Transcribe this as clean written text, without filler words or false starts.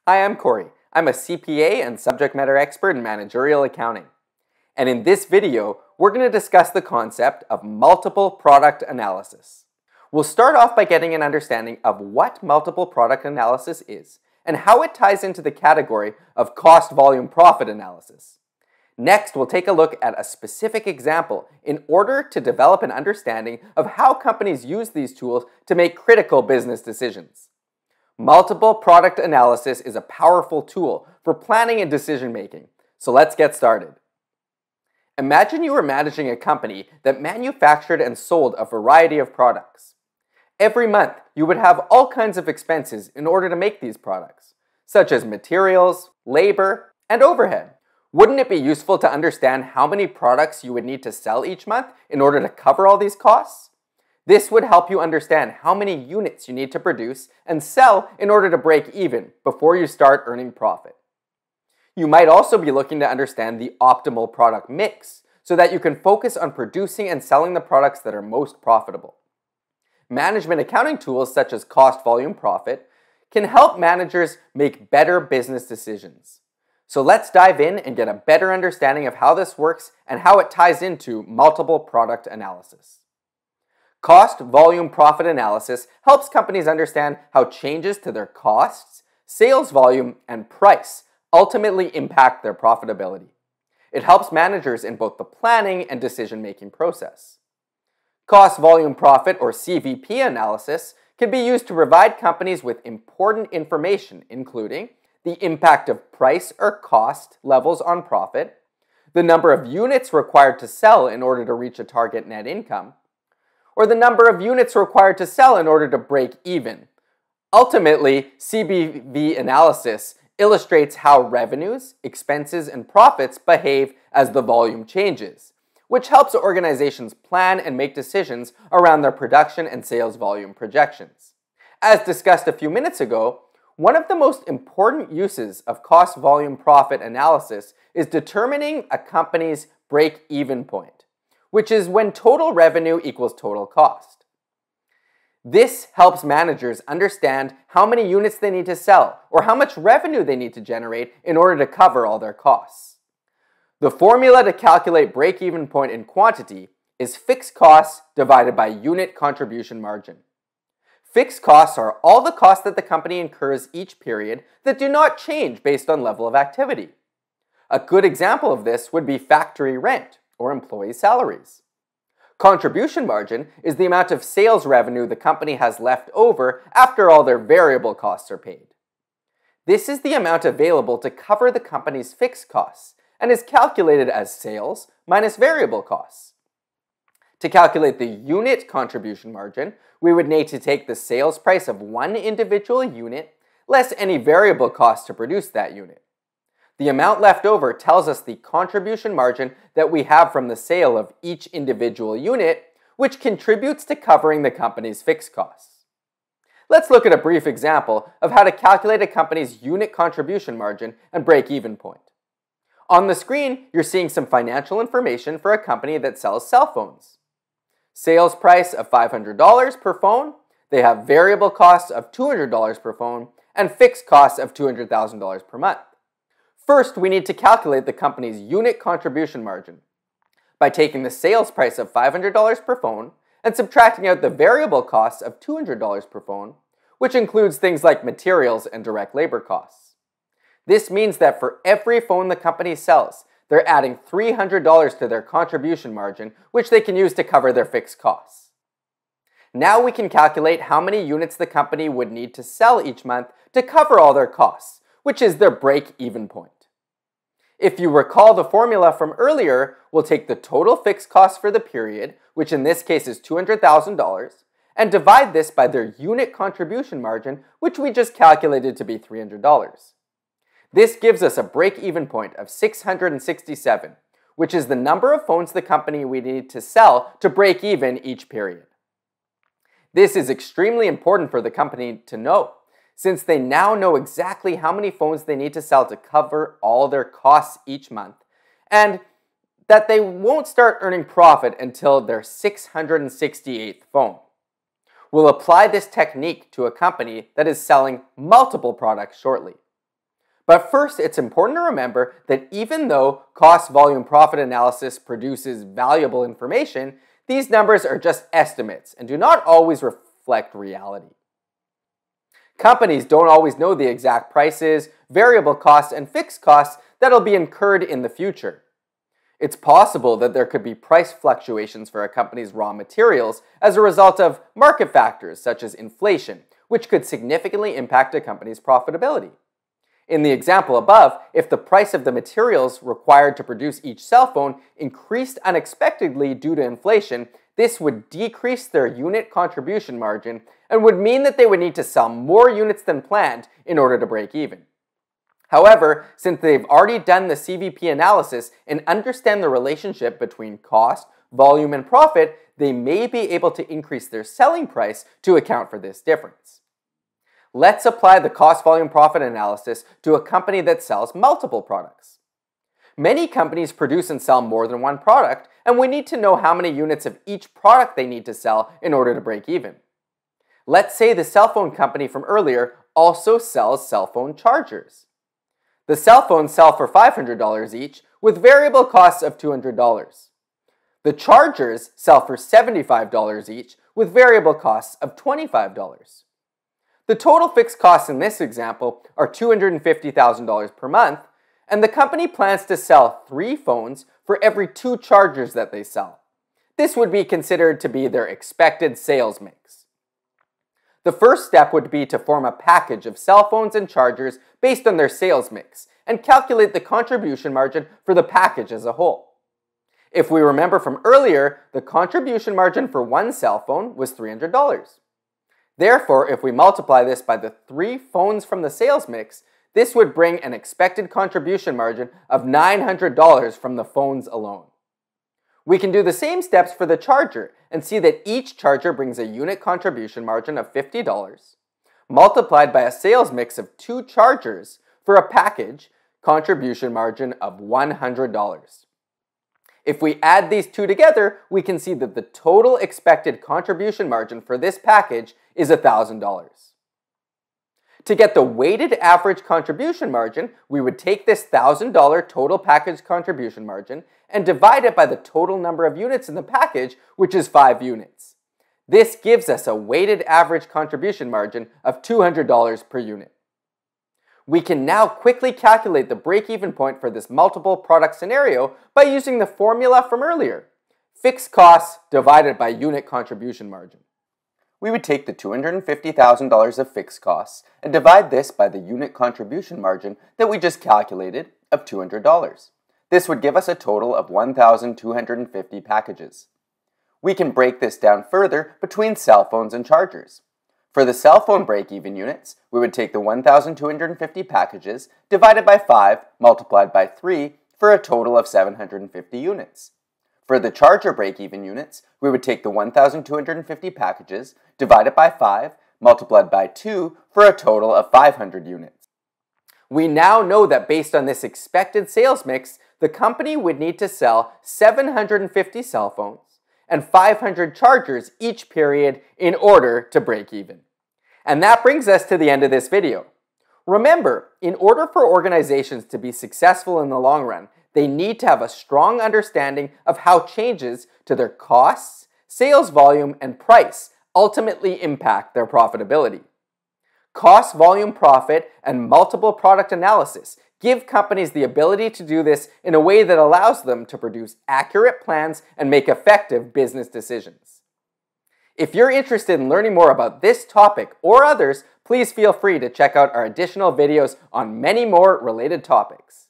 Hi, I'm Corey. I'm a CPA and subject matter expert in managerial accounting. And in this video, we're going to discuss the concept of multiple product analysis. We'll start off by getting an understanding of what multiple product analysis is and how it ties into the category of cost volume profit analysis. Next, we'll take a look at a specific example in order to develop an understanding of how companies use these tools to make critical business decisions. Multiple product analysis is a powerful tool for planning and decision making, so let's get started. Imagine you were managing a company that manufactured and sold a variety of products. Every month, you would have all kinds of expenses in order to make these products, such as materials, labor, and overhead. Wouldn't it be useful to understand how many products you would need to sell each month in order to cover all these costs? This would help you understand how many units you need to produce and sell in order to break even before you start earning profit. You might also be looking to understand the optimal product mix so that you can focus on producing and selling the products that are most profitable. Management accounting tools such as cost volume profit can help managers make better business decisions. So let's dive in and get a better understanding of how this works and how it ties into multiple product analysis. Cost volume profit analysis helps companies understand how changes to their costs, sales volume, and price ultimately impact their profitability. It helps managers in both the planning and decision-making process. Cost volume profit, or CVP analysis, can be used to provide companies with important information, including the impact of price or cost levels on profit, the number of units required to sell in order to reach a target net income, or the number of units required to sell in order to break even. Ultimately, CVP analysis illustrates how revenues, expenses, and profits behave as the volume changes, which helps organizations plan and make decisions around their production and sales volume projections. As discussed a few minutes ago, one of the most important uses of cost volume profit analysis is determining a company's break-even point, which is when total revenue equals total cost. This helps managers understand how many units they need to sell or how much revenue they need to generate in order to cover all their costs. The formula to calculate break-even point in quantity is fixed costs divided by unit contribution margin. Fixed costs are all the costs that the company incurs each period that do not change based on level of activity. A good example of this would be factory rent or employee salaries. Contribution margin is the amount of sales revenue the company has left over after all their variable costs are paid. This is the amount available to cover the company's fixed costs and is calculated as sales minus variable costs. To calculate the unit contribution margin, we would need to take the sales price of one individual unit less any variable cost to produce that unit. The amount left over tells us the contribution margin that we have from the sale of each individual unit, which contributes to covering the company's fixed costs. Let's look at a brief example of how to calculate a company's unit contribution margin and break-even point. On the screen, you're seeing some financial information for a company that sells cell phones. Sales price of $500 per phone, they have variable costs of $200 per phone, and fixed costs of $200,000 per month. First, we need to calculate the company's unit contribution margin by taking the sales price of $500 per phone and subtracting out the variable costs of $200 per phone, which includes things like materials and direct labor costs. This means that for every phone the company sells, they're adding $300 to their contribution margin, which they can use to cover their fixed costs. Now we can calculate how many units the company would need to sell each month to cover all their costs, which is their break-even point. If you recall the formula from earlier, we'll take the total fixed cost for the period, which in this case is $200,000, and divide this by their unit contribution margin, which we just calculated to be $300. This gives us a break-even point of 667, which is the number of phones the company would need to sell to break even each period. This is extremely important for the company to know, since they now know exactly how many phones they need to sell to cover all their costs each month, and that they won't start earning profit until their 668th phone. We'll apply this technique to a company that is selling multiple products shortly. But first, it's important to remember that even though cost volume profit analysis produces valuable information, these numbers are just estimates and do not always reflect reality. Companies don't always know the exact prices, variable costs, and fixed costs that'll be incurred in the future. It's possible that there could be price fluctuations for a company's raw materials as a result of market factors such as inflation, which could significantly impact a company's profitability. In the example above, if the price of the materials required to produce each cell phone increased unexpectedly due to inflation, this would decrease their unit contribution margin and would mean that they would need to sell more units than planned in order to break even. However, since they've already done the CVP analysis and understand the relationship between cost, volume, and profit, they may be able to increase their selling price to account for this difference. Let's apply the cost volume profit analysis to a company that sells multiple products. Many companies produce and sell more than one product, and we need to know how many units of each product they need to sell in order to break even. Let's say the cell phone company from earlier also sells cell phone chargers. The cell phones sell for $500 each, with variable costs of $200. The chargers sell for $75 each, with variable costs of $25. The total fixed costs in this example are $250,000 per month, and the company plans to sell 3 phones for every 2 chargers that they sell. This would be considered to be their expected sales mix. The first step would be to form a package of cell phones and chargers based on their sales mix and calculate the contribution margin for the package as a whole. If we remember from earlier, the contribution margin for one cell phone was $300. Therefore, if we multiply this by the 3 phones from the sales mix, this would bring an expected contribution margin of $900 from the phones alone. We can do the same steps for the charger and see that each charger brings a unit contribution margin of $50, multiplied by a sales mix of 2 chargers for a package contribution margin of $100. If we add these two together, we can see that the total expected contribution margin for this package is $1,000. To get the weighted average contribution margin, we would take this $1,000 total package contribution margin and divide it by the total number of units in the package, which is 5 units. This gives us a weighted average contribution margin of $200 per unit. We can now quickly calculate the break-even point for this multiple product scenario by using the formula from earlier. Fixed costs divided by unit contribution margin. We would take the $250,000 of fixed costs and divide this by the unit contribution margin that we just calculated of $200. This would give us a total of 1,250 packages. We can break this down further between cell phones and chargers. For the cell phone break-even units, we would take the 1,250 packages divided by 5 multiplied by 3 for a total of 750 units. For the charger break-even units, we would take the 1,250 packages divided by 5 multiplied by 2 for a total of 500 units. We now know that based on this expected sales mix, the company would need to sell 750 cell phones and 500 chargers each period in order to break even. And that brings us to the end of this video. Remember, in order for organizations to be successful in the long run, they need to have a strong understanding of how changes to their costs, sales volume, and price ultimately impact their profitability. Cost, volume, profit, and multiple product analysis give companies the ability to do this in a way that allows them to produce accurate plans and make effective business decisions. If you're interested in learning more about this topic or others, please feel free to check out our additional videos on many more related topics.